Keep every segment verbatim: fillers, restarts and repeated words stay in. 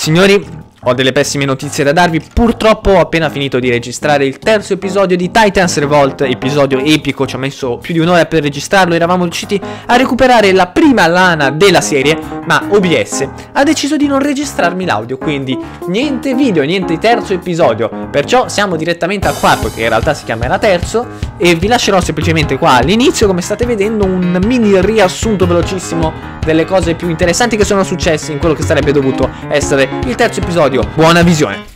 Signori, ho delle pessime notizie da darvi. Purtroppo ho appena finito di registrare il terzo episodio di Titans Revolt, episodio epico, ci ho messo più di un'ora per registrarlo. Eravamo riusciti a recuperare la prima lana della serie, ma O B S ha deciso di non registrarmi l'audio, quindi niente video, niente terzo episodio. Perciò siamo direttamente al quarto, che in realtà si chiamerà terzo, e vi lascerò semplicemente qua all'inizio, come state vedendo, un mini riassunto velocissimo delle cose più interessanti che sono successe in quello che sarebbe dovuto essere il terzo episodio. Buona visione.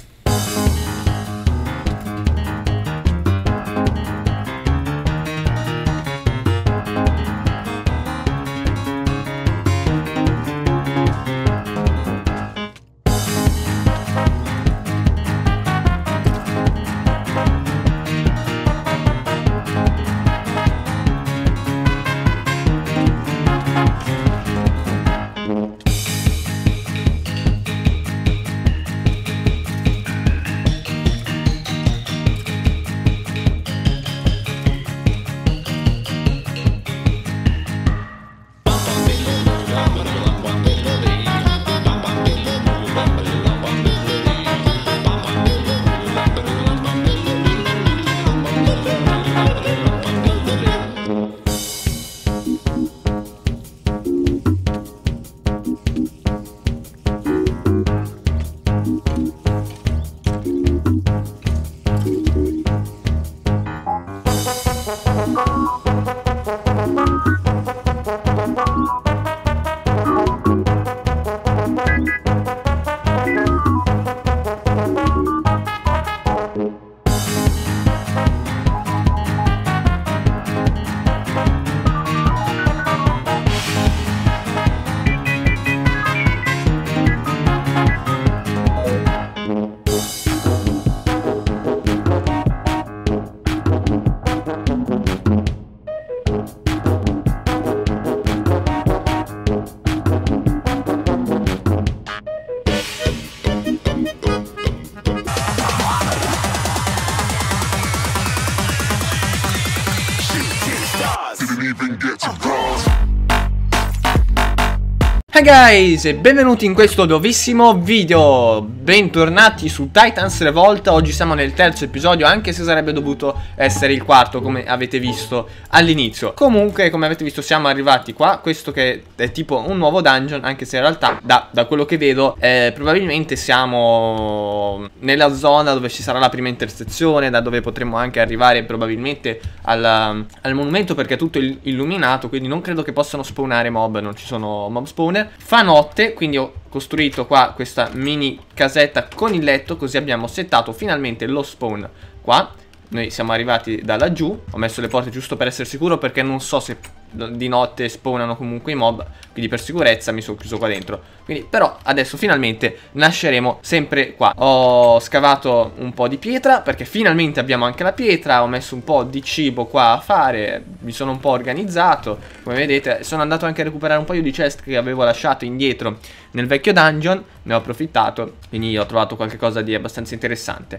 Hey guys, e benvenuti in questo nuovissimo video. Bentornati su Titans Revolt. Oggi siamo nel terzo episodio, anche se sarebbe dovuto essere il quarto, come avete visto all'inizio. Comunque, come avete visto, siamo arrivati qua. Questo che è tipo un nuovo dungeon, anche se in realtà da, da quello che vedo eh, probabilmente siamo nella zona dove ci sarà la prima intersezione, da dove potremo anche arrivare probabilmente al, al monumento, perché è tutto illuminato, quindi non credo che possano spawnare mob. Non ci sono mob spawner. Fa notte, quindi ho costruito qua questa mini casetta con il letto, così abbiamo settato finalmente lo spawn qua. Noi siamo arrivati da laggiù. Ho messo le porte giusto per essere sicuro, perché non so se di notte spawnano comunque i mob, quindi per sicurezza mi sono chiuso qua dentro. Quindi però adesso finalmente nasceremo sempre qua. Ho scavato un po' di pietra, perché finalmente abbiamo anche la pietra. Ho messo un po' di cibo qua a fare, mi sono un po' organizzato. Come vedete sono andato anche a recuperare un paio di chest che avevo lasciato indietro nel vecchio dungeon. Ne ho approfittato, quindi ho trovato qualcosa di abbastanza interessante.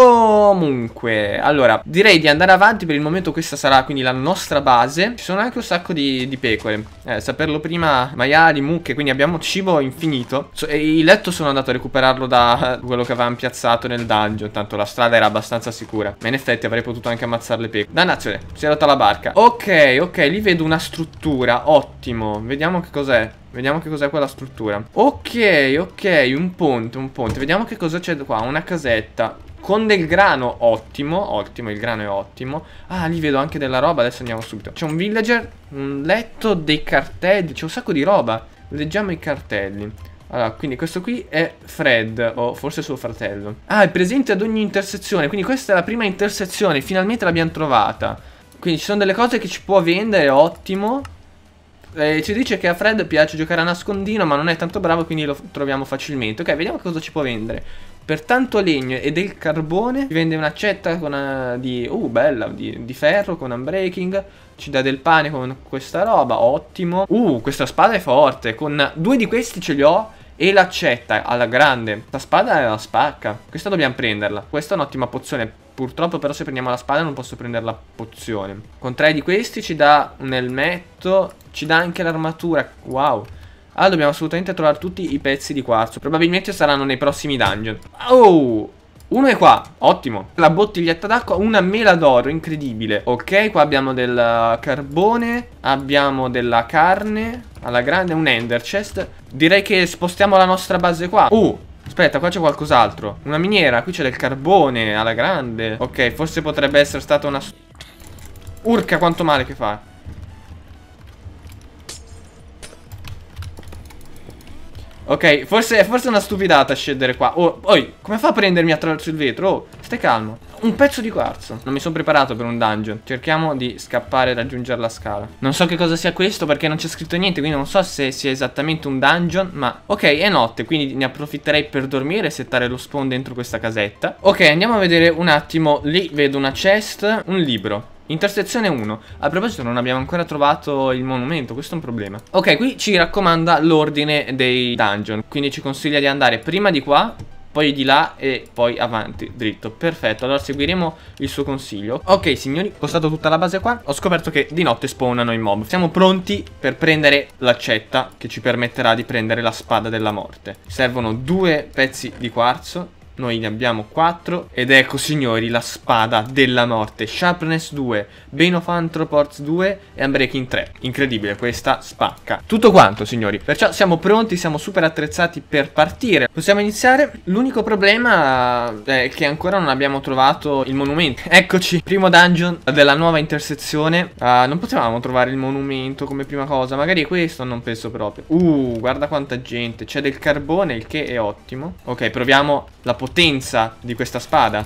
Comunque, allora, direi di andare avanti. Per il momento questa sarà quindi la nostra base. Ci sono anche un sacco di, di pecore, eh, saperlo prima, maiali, mucche, quindi abbiamo cibo infinito. So, e il letto sono andato a recuperarlo da quello che avevamo piazzato nel dungeon, tanto la strada era abbastanza sicura. Ma in effetti avrei potuto anche ammazzare le pecore. Dannazione, si è rotta la barca. Ok, ok, lì vedo una struttura, ottimo. Vediamo che cos'è. Vediamo che cos'è quella struttura. Ok, ok, un ponte, un ponte. Vediamo che cosa c'è qua, una casetta con del grano, ottimo, ottimo, il grano è ottimo. Ah, lì vedo anche della roba, adesso andiamo subito. C'è un villager, un letto, dei cartelli, c'è un sacco di roba. Leggiamo i cartelli. Allora, quindi questo qui è Fred, o forse suo fratello. Ah, è presente ad ogni intersezione, quindi questa è la prima intersezione, finalmente l'abbiamo trovata. Quindi ci sono delle cose che ci può vendere, ottimo. Eh, ci dice che a Fred piace giocare a nascondino, ma non è tanto bravo, quindi lo troviamo facilmente. Ok, vediamo cosa ci può vendere. Per tanto legno e del carbone ci vende un'accetta con una, di, uh, bella, di, di ferro con unbreaking. Ci dà del pane con questa roba, ottimo. Uh, questa spada è forte. Con due di questi ce li ho. E l'accetta alla grande. La spada è la spacca. Questa dobbiamo prenderla. Questa è un'ottima pozione. Purtroppo però se prendiamo la spada non posso prendere la pozione. Con tre di questi ci dà un elmetto. Ci dà anche l'armatura. Wow. Allora dobbiamo assolutamente trovare tutti i pezzi di quarzo. Probabilmente saranno nei prossimi dungeon. Oh, uno è qua, ottimo. La bottiglietta d'acqua, una mela d'oro, incredibile. Ok, qua abbiamo del carbone, abbiamo della carne alla grande, un ender chest. Direi che spostiamo la nostra base qua. Uh, aspetta, qua c'è qualcos'altro. Una miniera, qui c'è del carbone alla grande. Ok, forse potrebbe essere stata una... Urca, quanto male che fa. Ok, forse, forse è una stupidata scendere qua. Oh, oi, come fa a prendermi attraverso il vetro? Oh, stai calmo. Un pezzo di quarzo. Non mi sono preparato per un dungeon. Cerchiamo di scappare e raggiungere la scala. Non so che cosa sia questo perché non c'è scritto niente, quindi non so se sia esattamente un dungeon. Ma ok, è notte, quindi ne approfitterei per dormire e settare lo spawn dentro questa casetta. Ok, andiamo a vedere un attimo. Lì vedo una chest, un libro. Intersezione uno. A proposito, non abbiamo ancora trovato il monumento, questo è un problema. Ok, qui ci raccomanda l'ordine dei dungeon, quindi ci consiglia di andare prima di qua, poi di là e poi avanti, dritto. Perfetto, allora seguiremo il suo consiglio. Ok signori, ho postato tutta la base qua. Ho scoperto che di notte spawnano i mob. Siamo pronti per prendere l'accetta che ci permetterà di prendere la spada della morte. Servono due pezzi di quarzo. Noi ne abbiamo quattro. Ed ecco signori la spada della morte. Sharpness due, Bane of Anthropors due e Unbreaking tre. Incredibile, questa spacca. Tutto quanto signori. Perciò siamo pronti, siamo super attrezzati per partire. Possiamo iniziare. L'unico problema è che ancora non abbiamo trovato il monumento. Eccoci, primo dungeon della nuova intersezione. uh, Non potevamo trovare il monumento come prima cosa. Magari questo, non penso proprio. Uh, guarda quanta gente. C'è del carbone, il che è ottimo. Ok, proviamo la potenza di questa spada.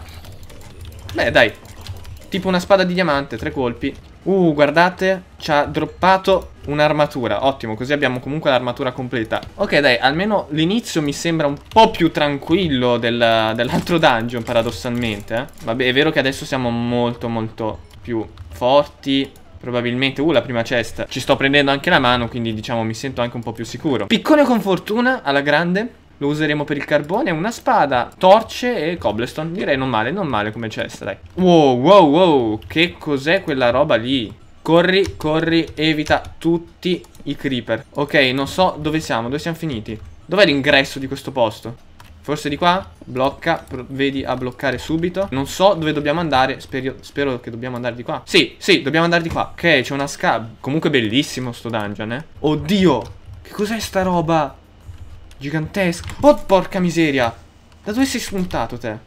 Beh dai, tipo una spada di diamante, tre colpi. Uh, guardate, ci ha droppato un'armatura. Ottimo, così abbiamo comunque l'armatura completa. Ok dai, almeno l'inizio mi sembra un po' più tranquillo del, dell'altro dungeon paradossalmente, eh? Vabbè, è vero che adesso siamo molto molto più forti. Probabilmente, uh, la prima chest. Ci sto prendendo anche la mano, quindi diciamo mi sento anche un po' più sicuro. Piccone con fortuna, alla grande. Lo useremo per il carbone, una spada, torce e cobblestone. Direi non male, non male come cesta, dai. Wow, wow, wow. Che cos'è quella roba lì? Corri, corri, evita tutti i creeper. Ok, non so dove siamo, dove siamo finiti. Dov'è l'ingresso di questo posto? Forse di qua? Blocca, vedi a bloccare subito. Non so dove dobbiamo andare, spero, spero che dobbiamo andare di qua. Sì, sì, dobbiamo andare di qua. Ok, c'è una scala. Comunque bellissimo sto dungeon, eh. Oddio, che cos'è sta roba? Gigantesco. Oh porca miseria. Da dove sei spuntato te?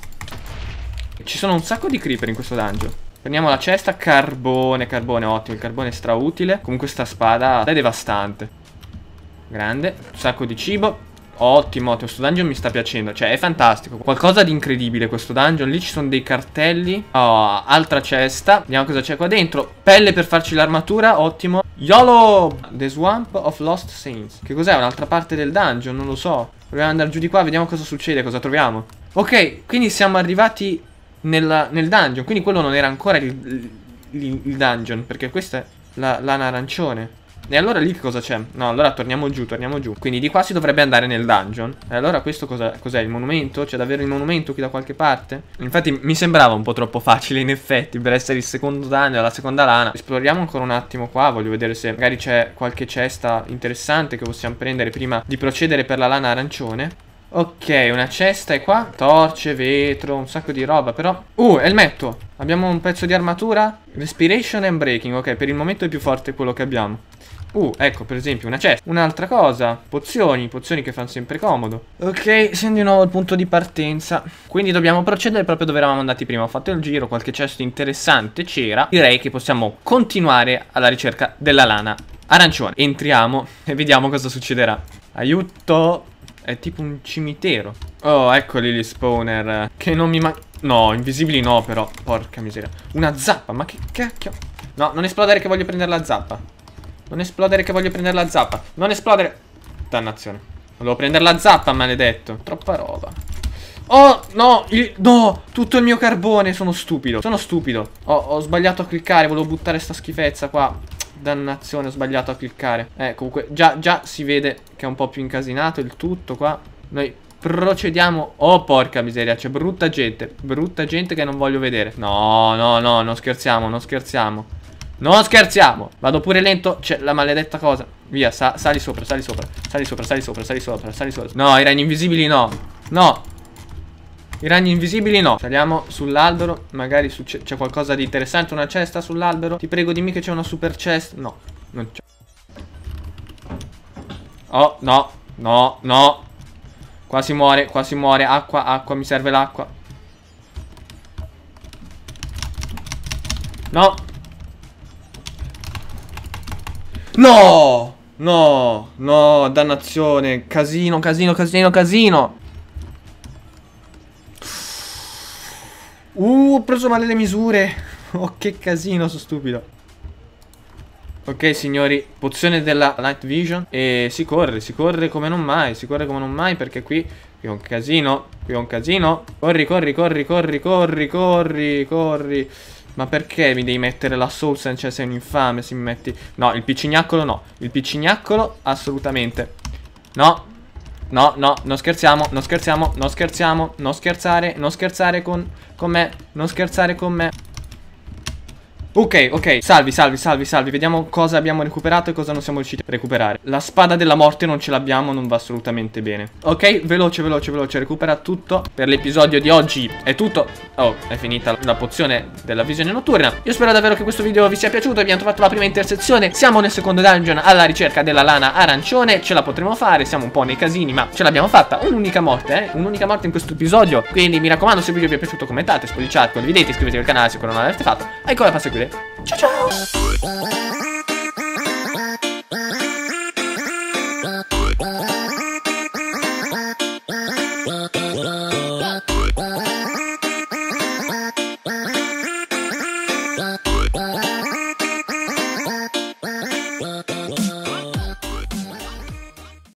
Ci sono un sacco di creeper in questo dungeon. Prendiamo la cesta. Carbone, carbone, ottimo. Il carbone è strautile. Comunque sta spada è devastante. Grande. Un sacco di cibo. Ottimo, ottimo. Questo dungeon mi sta piacendo. Cioè è fantastico. Qualcosa di incredibile questo dungeon. Lì ci sono dei cartelli. Oh, altra cesta. Vediamo cosa c'è qua dentro. Pelle per farci l'armatura. Ottimo. YOLO! The Swamp of Lost Saints. Che cos'è? Un'altra parte del dungeon? Non lo so. Proviamo ad andare giù di qua. Vediamo cosa succede. Cosa troviamo. Ok, quindi siamo arrivati nel, nel dungeon. Quindi quello non era ancora il, il, il dungeon. Perché questa è la lana arancione. E allora lì che cosa c'è? No, allora torniamo giù, torniamo giù. Quindi di qua si dovrebbe andare nel dungeon. E allora questo cos'è? Cos'è? Il monumento? C'è davvero il monumento qui da qualche parte? Infatti mi sembrava un po' troppo facile in effetti per essere il secondo dungeon, la seconda lana. Esploriamo ancora un attimo qua. Voglio vedere se magari c'è qualche cesta interessante che possiamo prendere prima di procedere per la lana arancione. Ok, una cesta è qua. Torce, vetro, un sacco di roba però. Uh, elmetto. Abbiamo un pezzo di armatura. Respiration and breaking. Ok, per il momento è più forte quello che abbiamo. Uh, ecco per esempio una cesta. Un'altra cosa, pozioni, pozioni che fanno sempre comodo. Ok, siamo di nuovo al punto di partenza. Quindi dobbiamo procedere proprio dove eravamo andati prima. Ho fatto il giro, qualche cesto interessante c'era. Direi che possiamo continuare alla ricerca della lana arancione. Entriamo e vediamo cosa succederà. Aiuto. È tipo un cimitero. Oh, eccoli gli spawner. Che non mi manca. No, invisibili no però. Porca miseria. Una zappa, ma che cacchio. No, non esplodere che voglio prendere la zappa. Non esplodere che voglio prendere la zappa. Non esplodere. Dannazione. Volevo prendere la zappa, maledetto. Troppa roba. Oh, no, il, no, tutto il mio carbone. Sono stupido. Sono stupido. Ho, ho sbagliato a cliccare. Volevo buttare sta schifezza qua. Dannazione, ho sbagliato a cliccare. Eh, comunque, già, già si vede che è un po' più incasinato il tutto qua. Noi procediamo. Oh, porca miseria. C'è brutta gente. Brutta gente che non voglio vedere. No, no, no, non scherziamo, non scherziamo. Non scherziamo. Vado pure lento. C'è la maledetta cosa. Via, sa sali sopra, sali sopra. Sali sopra, sali sopra, sali sopra, sali sopra. No, i ragni invisibili no. No. I ragni invisibili no. Saliamo sull'albero. Magari c'è qualcosa di interessante. Una cesta sull'albero. Ti prego, dimmi che c'è una super chest. No, non c'è. Oh, no. No, no. Qua si muore, qua si muore. Acqua, acqua, mi serve l'acqua. No. No. No, no, dannazione. Casino, casino, casino, casino. Uh, ho preso male le misure. Oh, che casino, sono stupido. Ok, signori, pozione della Night Vision. E si corre, si corre come non mai. Si corre come non mai perché qui Qui è un casino. Qui è un casino. Corri, corri, corri, corri, corri, corri, corri. Ma perché mi devi mettere la soul sense? Cioè sei un infame se mi metti... No, il piccignaccolo no. Il piccignaccolo assolutamente. No. No, no, non scherziamo, non scherziamo, non scherziamo. Non scherzare, non scherzare con, con me. Non scherzare con me. Ok, ok, salvi, salvi, salvi, salvi. Vediamo cosa abbiamo recuperato e cosa non siamo riusciti a recuperare. La spada della morte non ce l'abbiamo, non va assolutamente bene. Ok, veloce, veloce, veloce, recupera tutto. Per l'episodio di oggi è tutto. Oh, è finita la pozione della visione notturna. Io spero davvero che questo video vi sia piaciuto. Abbiamo trovato la prima intersezione. Siamo nel secondo dungeon alla ricerca della lana arancione. Ce la potremo fare, siamo un po' nei casini, ma ce l'abbiamo fatta. Un'unica morte, eh, un'unica morte in questo episodio. Quindi mi raccomando, se il video vi è piaciuto commentate, spolliciate, condividete, iscrivetevi al canale se ancora non l'avete fatto. Ancora a seguire. Ciao ciao.